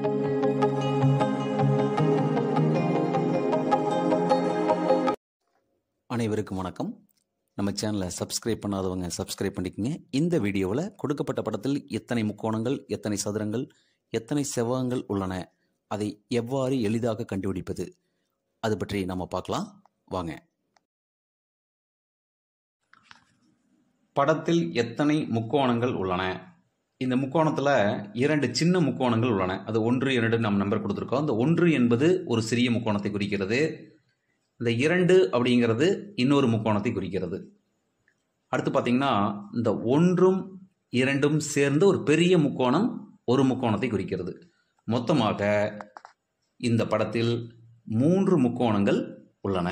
அனைவருக்கும் வணக்கம். நம்ம சேனலை சப்ஸ்கிரைப் பண்ணாதவங்க சப்ஸ்கிரைப் பண்ணிக்கங்க. இந்த வீடியோவில் கொடுக்கப்பட்ட படத்தில் எத்தனை முக்கோணங்கள், எத்தனை சதுரங்கள், எத்தனை செவ்வகங்கள் உள்ளன, அதை எவ்வாறு எளிதாக கண்டுபிடிப்பது, அது பற்றி நம்ம பார்க்கலாம் வாங்க. படத்தில் எத்தனை முக்கோணங்கள் உள்ளன? இந்த முக்கோணத்தில் 2 சின்ன முக்கோணங்கள் உள்ளன. அது 1, 2 நம்ம நம்பர் கொடுத்துருக்கோம். அந்த 1 என்பது ஒரு சிறிய முக்கோணத்தை குறிக்கிறது. இந்த 2 அப்படிங்கிறது இன்னொரு முக்கோணத்தை குறிக்கிறது. அடுத்து பார்த்தீங்கன்னா இந்த 1ம் 2ம் சேர்ந்து ஒரு பெரிய முக்கோணம் ஒரு முக்கோணத்தை குறிக்கிறது. மொத்தமாக இந்த படத்தில் 3 முக்கோணங்கள் உள்ளன.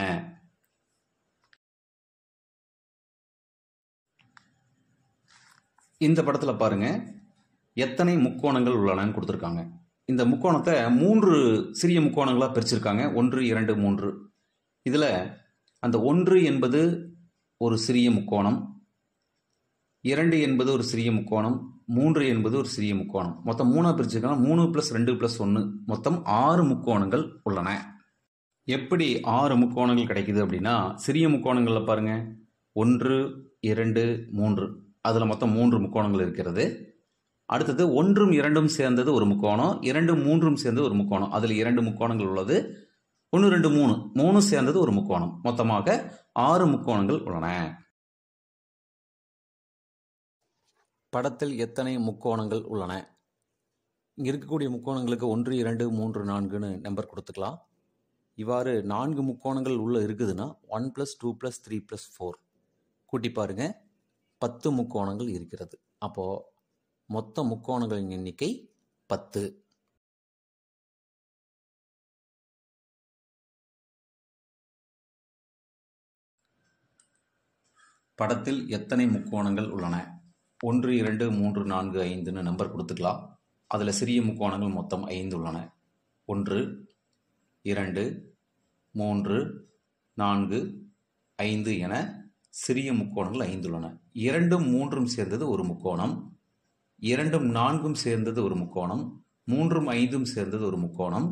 இந்த படத்தில் பாருங்க எத்தனை முக்கோணங்கள் உள்ளனன்னு கொடுத்துருக்காங்க. இந்த முக்கோணத்தை 3 சிறிய முக்கோணங்களாக பிரிச்சிருக்காங்க. 1, 2, 3. இதில் அந்த 1 என்பது ஒரு சிறிய முக்கோணம், 2 என்பது ஒரு சிறிய முக்கோணம், 3 என்பது ஒரு சிறிய முக்கோணம். மொத்தம் 3 பிரிச்சிருக்காங்க. 3 + 2 + 1 மொத்தம் 6 முக்கோணங்கள் உள்ளன. எப்படி 6 முக்கோணங்கள் கிடைக்குது அப்படின்னா, சிறிய முக்கோணங்களில் பாருங்க 1, 2, 3, அதில் மொத்தம் 3 முக்கோணங்கள் இருக்கிறது. அடுத்தது 1ம் 2ம் சேர்ந்தது ஒரு முக்கோணம், 2, 3ம் சேர்ந்தது ஒரு முக்கோணம், அதில் 2 முக்கோணங்கள் உள்ளது. 1, 2, 3 சேர்ந்தது ஒரு முக்கோணம். மொத்தமாக 6 முக்கோணங்கள் உள்ளன. படத்தில் எத்தனை முக்கோணங்கள் உள்ளன? இங்கே இருக்கக்கூடிய முக்கோணங்களுக்கு 1, 2, 3, 4ன்னு நம்பர் கொடுத்துக்கலாம். இவ்வாறு 4 முக்கோணங்கள் உள்ள இருக்குதுன்னா 1 + 2 + 3 + 4 கூட்டி பாருங்க, 10 முக்கோணங்கள் இருக்கிறது. அப்போ மொத்த முக்கோணங்களின் எண்ணிக்கை 10. படத்தில் எத்தனை முக்கோணங்கள் உள்ளன? 1, 2, 3, 4, 5ன்னு நம்பர் கொடுத்துக்கலாம். அதில் சிறிய முக்கோணங்கள் மொத்தம் 5 உள்ளன. 1, 2, 3, 4, 5 என சிறிய முக்கோணங்கள் 5 உள்ளன. 2ம் 3ம் சேர்ந்தது ஒரு முக்கோணம், 2ம் 4ம் சேர்ந்தது ஒரு முக்கோணம், 3ம் 5ம் சேர்ந்தது ஒரு முக்கோணம்,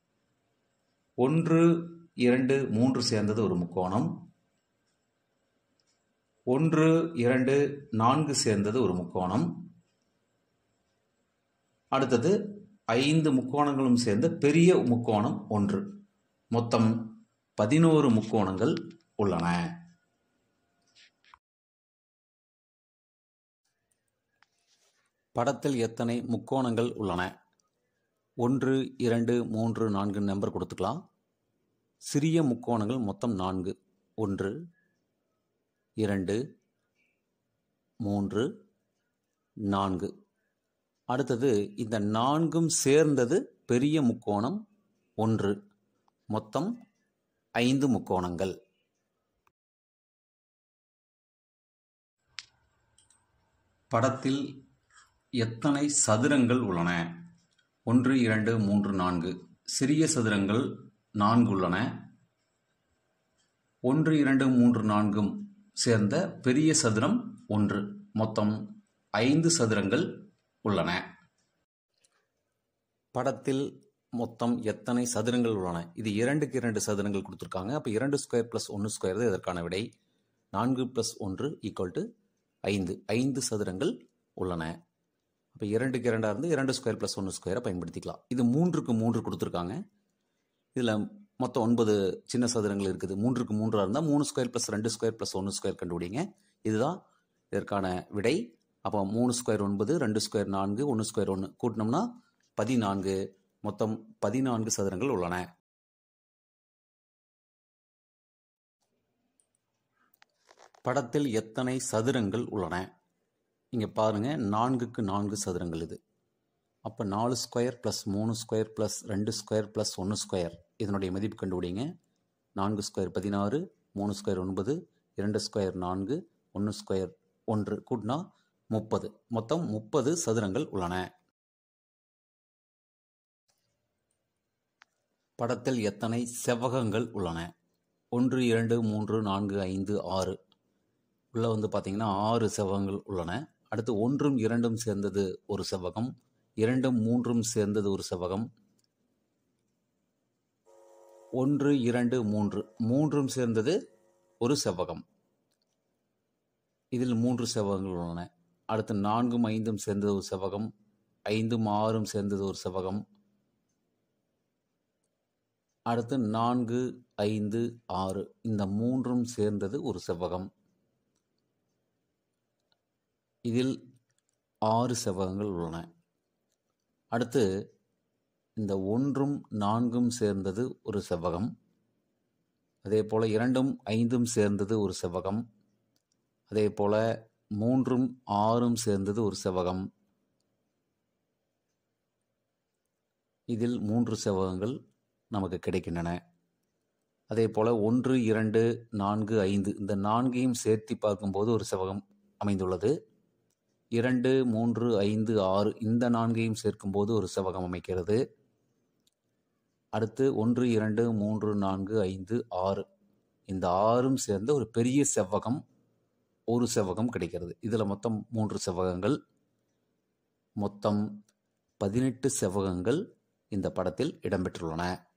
1, 2, 3 சேர்ந்தது ஒரு முக்கோணம், 1, 2, 4 சேர்ந்தது ஒரு முக்கோணம். அடுத்தது 5 முக்கோணங்களும் சேர்ந்த பெரிய முக்கோணம் 1. மொத்தம் 11 முக்கோணங்கள் உள்ளன. படத்தில் எத்தனை முக்கோணங்கள் உள்ளன? 1, 2, 3, 4 நம்பர் கொடுத்துக்கலாம். சிறிய முக்கோணங்கள் மொத்தம் 4. 1, 2, 3, 4. அடுத்தது இந்த 4ம் சேர்ந்தது பெரிய முக்கோணம் 1. மொத்தம் 5 முக்கோணங்கள். படத்தில் எத்தனை சதுரங்கள் உள்ளன? 1, 2, 3, 4. சிறிய சதுரங்கள் 4 உள்ளன. 1, 2, 3, 4ம் சேர்ந்த பெரிய சதுரம் 1. மொத்தம் 5 சதுரங்கள் உள்ளன. படத்தில் மொத்தம் எத்தனை சதுரங்கள் உள்ளன? இது 2க்கு 2 சதுரங்கள் கொடுத்துருக்காங்க. அப்போ 2² + 1² தான் இதற்கான விடை. 4 + 1 = 5. 5 சதுரங்கள் உள்ளன. அப்போ 2க்கு 2 இருந்து 2² + 1² பயன்படுத்திக்கலாம். இது 3க்கு 3 கொடுத்துருக்காங்க. இதில் மொத்தம் 9 சின்ன சதுரங்கள் இருக்குது. 3க்கு 3 இருந்தால் 3² + 2² + 1² கண்டுபிடிங்க. இதுதான் இதற்கான விடை. அப்போ 3² 9, 2² 4, 1² 1 கூட்டினோம்னா 14. மொத்தம் 14 சதுரங்கள் உள்ளன. படத்தில் எத்தனை சதுரங்கள் உள்ளன? இங்கே பாருங்க, 4க்கு 4 சதுரங்கள் இது. அப்போ 4² + 3² + 2² + 1² இதனுடைய மதிப்பு கண்டுபிடிங்க. 4² 16, 3² 9, 2² 4, 1² 1 கூட்டினா 30. மொத்தம் 30 சதுரங்கள் உள்ளன. படத்தில் எத்தனை செவ்வகங்கள் உள்ளன? 1, 2, 3, 4, 5, 6. உள்ளே பார்த்தீங்கன்னா 6 செவ்வகங்கள் உள்ளன. அடுத்து 1ம் 2ம் சேர்ந்தது ஒரு செவ்வகம், 2ம் 3ம் சேர்ந்தது ஒரு செவ்வகம். 1 2 3 3ம் சேர்ந்தது ஒரு செவ்வகம். இதில் 3 செவ்வகங்கள் உள்ளன. அடுத்து 4ம் 5ம் சேர்ந்தது ஒரு செவ்வகம். 5ம் 6ம் சேர்ந்தது ஒரு செவ்வகம். அடுத்து 4 5 6 இந்த 3ம் சேர்ந்தது ஒரு செவ்வகம். இதில் 6 செவ்வகங்கள் உள்ளன. அடுத்து இந்த 1ம் 4ம் சேர்ந்தது ஒரு செவ்வகம். அதே போல் 2ம் 5ம் சேர்ந்தது ஒரு செவ்வகம். அதே போல் 3ம் 6ம் சேர்ந்தது ஒரு செவ்வகம். இதில் 3 செவ்வகங்கள் நமக்கு கிடைக்கின்றன. அதே போல் 1 2 4 5 இந்த 4ஐயும் சேர்த்து பார்க்கும்போது ஒரு செவ்வகம் அமைந்துள்ளது. 2 3 5 6 இந்த 4ஐயும் சேர்க்கும்போது ஒரு செவ்வகம் அமைக்கிறது. அடுத்து 1 2 3 4 5 6 இந்த 6ம் சேர்ந்த ஒரு பெரிய செவ்வகம் ஒரு செவ்வகம் கிடைக்கிறது. இதில் மொத்தம் 3 செவ்வகங்கள். மொத்தம் 18 செவ்வகங்கள் இந்த படத்தில் இடம்பெற்றுள்ளன.